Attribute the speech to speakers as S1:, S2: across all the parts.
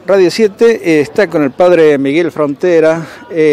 S1: Radio 7 está con el padre Miguel Frontera,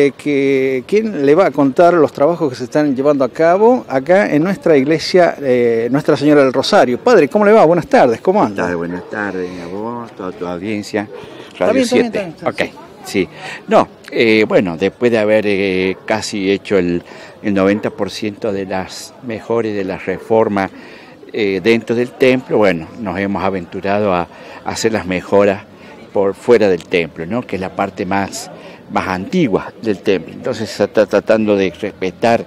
S1: quien le va a contar los trabajos que se están llevando a cabo acá en nuestra iglesia, Nuestra Señora del Rosario. Padre, ¿cómo le va? Buenas tardes, ¿cómo anda?
S2: Buenas tardes a vos, toda tu audiencia.
S1: Radio
S2: Radio
S1: 7.
S2: 7. Ok, sí. No, bueno, después de haber casi hecho el 90% de las mejores, de las reformas dentro del templo, bueno, nos hemos aventurado a hacer las mejoras por fuera del templo, ¿no? Que es la parte más antigua del templo. Entonces se está tratando de respetar,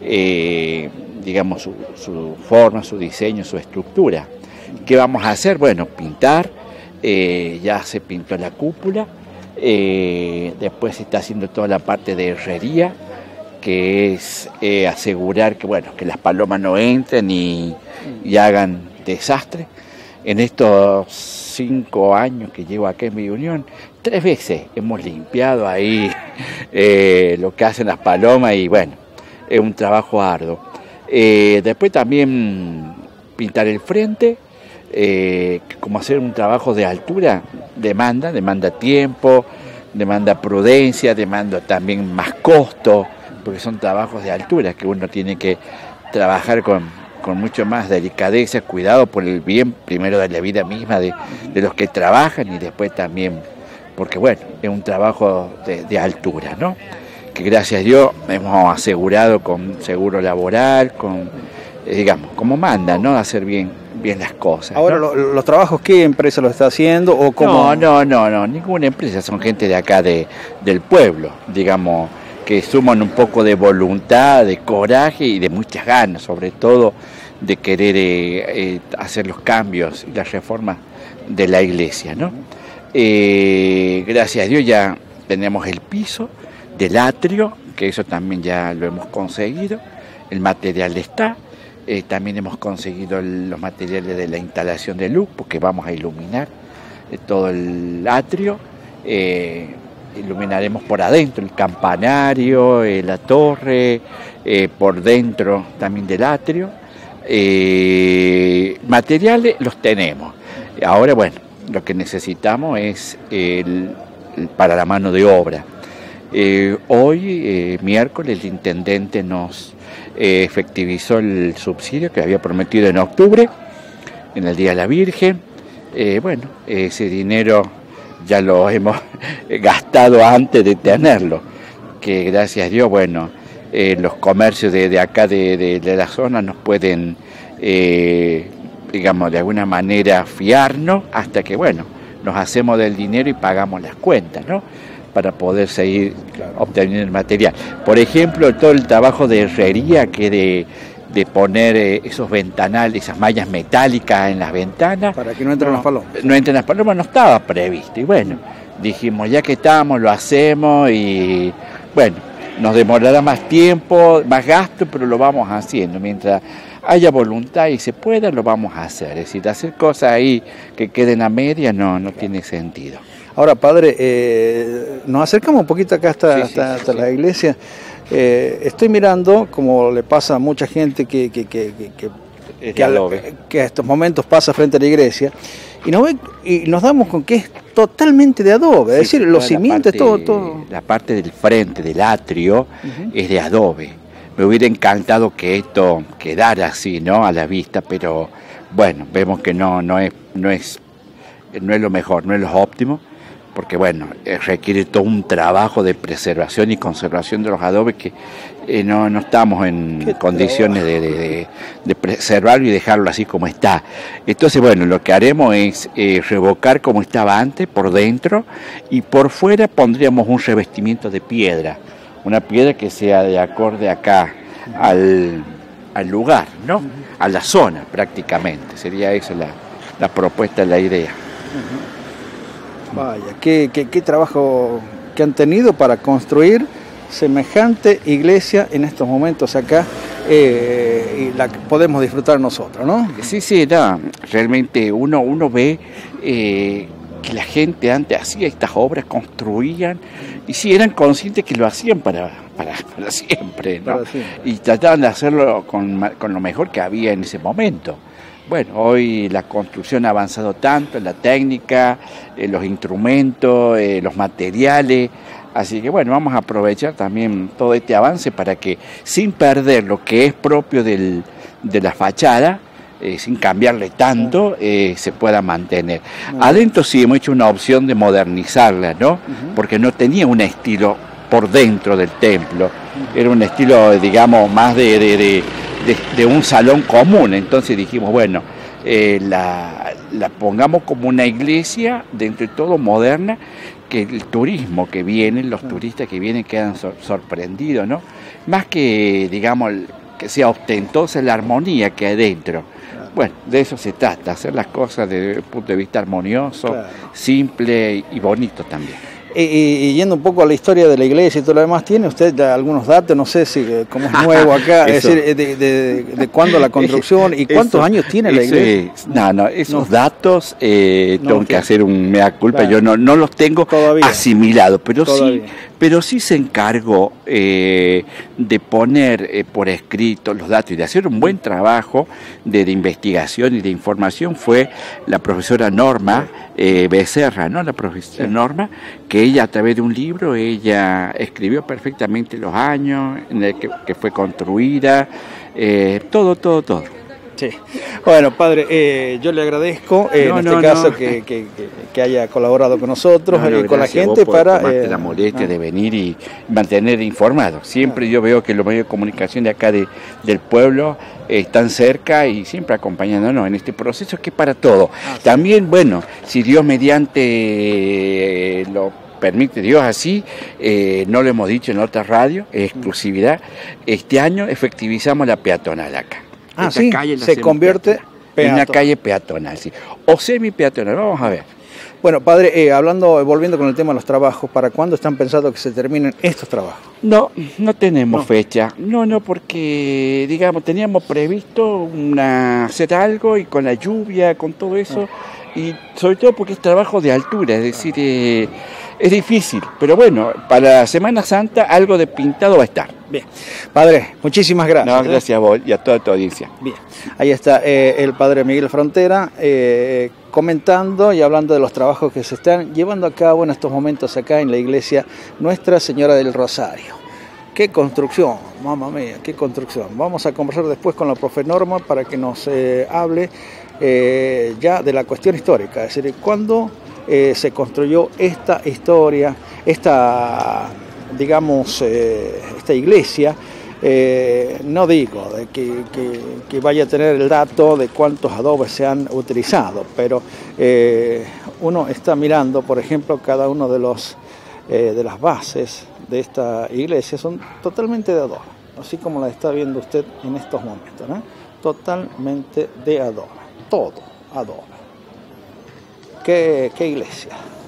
S2: digamos, su forma, su diseño, su estructura. ¿Qué vamos a hacer? Bueno, pintar, ya se pintó la cúpula, después se está haciendo toda la parte de herrería, que es asegurar que, bueno, que las palomas no entren y hagan desastre. En estos 5 años que llevo acá en mi unión, 3 veces hemos limpiado ahí lo que hacen las palomas y bueno, es un trabajo arduo. Después también pintar el frente, como hacer un trabajo de altura, demanda tiempo, demanda prudencia, demanda también más costo, porque son trabajos de altura que uno tiene que trabajar con mucho más delicadeza, cuidado por el bien primero de la vida misma de los que trabajan y después también, porque bueno, es un trabajo de altura, ¿no? Que gracias a Dios hemos asegurado con seguro laboral, con, digamos, como manda, ¿no? Hacer bien las cosas.
S1: Ahora,
S2: ¿no?
S1: los trabajos, ¿qué empresa lo está haciendo? ¿O cómo?
S2: No, ninguna empresa, son gente de acá del pueblo, digamos, que suman un poco de voluntad, de coraje y de muchas ganas, sobre todo de querer hacer los cambios y las reformas de la iglesia, ¿no? Gracias a Dios ya tenemos el piso del atrio, que eso también ya lo hemos conseguido, el material está, también hemos conseguido los materiales de la instalación de luz, porque vamos a iluminar todo el atrio, iluminaremos por adentro el campanario, la torre, por dentro también del atrio. Materiales los tenemos. Ahora, bueno, lo que necesitamos es para la mano de obra. Hoy, miércoles, el intendente nos efectivizó el subsidio que había prometido en octubre, en el Día de la Virgen. Bueno, ese dinero ya lo hemos gastado antes de tenerlo, que gracias a Dios, bueno, los comercios de acá de la zona nos pueden, digamos, de alguna manera fiarnos hasta que, bueno, nos hacemos del dinero y pagamos las cuentas, ¿no? Para poder seguir obteniendo el material. Por ejemplo, todo el trabajo de herrería que de poner esos ventanales, esas mallas metálicas en las ventanas.
S1: Para que no entren las palomas.
S2: No entren las palomas, no estaba previsto. Y bueno, dijimos, ya que estamos, lo hacemos y bueno, nos demorará más tiempo, más gasto, pero lo vamos haciendo. Mientras haya voluntad y se pueda, lo vamos a hacer. Es decir, hacer cosas ahí que queden a media no tiene sentido.
S1: Ahora, padre, nos acercamos un poquito acá hasta la iglesia. Estoy mirando, como le pasa a mucha gente que a estos momentos pasa frente a la iglesia, y nos damos con que es totalmente de adobe, es decir, los cimientos, todo.
S2: La parte del frente, del atrio, es de adobe. Me hubiera encantado que esto quedara así, ¿no? A la vista, pero bueno, vemos que no es lo mejor, no es lo óptimo, porque bueno, requiere todo un trabajo de preservación y conservación de los adobes que no estamos en condiciones de preservarlo y dejarlo así como está. Entonces, bueno, lo que haremos es revocar como estaba antes, por dentro, y por fuera pondríamos un revestimiento de piedra, una piedra que sea de acorde acá al lugar, ¿no? A la zona prácticamente, sería esa la propuesta, la idea.
S1: Vaya, qué trabajo que han tenido para construir semejante iglesia en estos momentos acá, y la que podemos disfrutar nosotros, ¿no?
S2: Sí, no, realmente uno ve que la gente antes hacía estas obras, construían, y sí eran conscientes que lo hacían para siempre, ¿no? Y trataban de hacerlo con lo mejor que había en ese momento. bueno, hoy la construcción ha avanzado tanto en la técnica, en los instrumentos, los materiales, así que bueno, vamos a aprovechar también todo este avance para que sin perder lo que es propio de la fachada, sin cambiarle tanto, se pueda mantener. Adentro sí hemos hecho una opción de modernizarla, ¿no? Porque no tenía un estilo por dentro del templo, era un estilo, digamos, más de un salón común. Entonces dijimos, bueno, la pongamos como una iglesia, dentro de todo moderna, que el turismo que viene, los turistas que vienen quedan sorprendidos, ¿no? Más que, digamos, que sea ostentosa la armonía que hay dentro. Bueno, de eso se trata, hacer las cosas desde el punto de vista armonioso, simple y bonito también.
S1: Y yendo un poco a la historia de la iglesia y todo lo demás, ¿tiene usted algunos datos? No sé si como es nuevo acá, es decir, de cuándo la construcción y cuántos años tiene la iglesia.
S2: Esos datos tengo que hacer un mea culpa, yo no los tengo asimilados, pero sí se encargó de poner por escrito los datos y de hacer un buen trabajo de investigación y de información. Fue la profesora Norma Becerra, ¿no? La profesora Norma, que ella a través de un libro, ella escribió perfectamente los años en el que fue construida, todo.
S1: Sí. Bueno, padre, yo le agradezco que haya colaborado con nosotros y con la gente para
S2: la molestia de venir y mantener informado. Siempre yo veo que los medios de comunicación de acá del pueblo están cerca y siempre acompañándonos en este proceso que es para todo. También, bueno, si Dios mediante lo permite Dios así, no lo hemos dicho en otra radio, exclusividad, este año efectivizamos la peatonal acá.
S1: Sí, se convierte
S2: en una calle peatonal, sí, o semi-peatonal, vamos a ver.
S1: Bueno, padre, volviendo con el tema de los trabajos, ¿para cuándo están pensando que se terminen estos trabajos?
S2: No tenemos fecha, porque, digamos, teníamos previsto hacer algo y con la lluvia, con todo eso, y sobre todo porque es trabajo de altura, es decir, es difícil, pero bueno, para la Semana Santa algo de pintado va a estar.
S1: Bien. Padre, muchísimas gracias.
S2: No, gracias a vos y a toda tu audiencia.
S1: Bien, ahí está el padre Miguel Frontera comentando y hablando de los trabajos que se están llevando a cabo en estos momentos acá en la iglesia Nuestra Señora del Rosario. ¡Qué construcción! Mamma mía, qué construcción. Vamos a conversar después con la profe Norma para que nos hable ya de la cuestión histórica, es decir, cuándo se construyó esta historia, esta iglesia. No digo de que vaya a tener el dato de cuántos adobes se han utilizado, pero uno está mirando, por ejemplo, cada uno de las bases de esta iglesia son totalmente de adobe, así como la está viendo usted en estos momentos, ¿no? Totalmente de adobe, todo adobe. ¿Qué iglesia?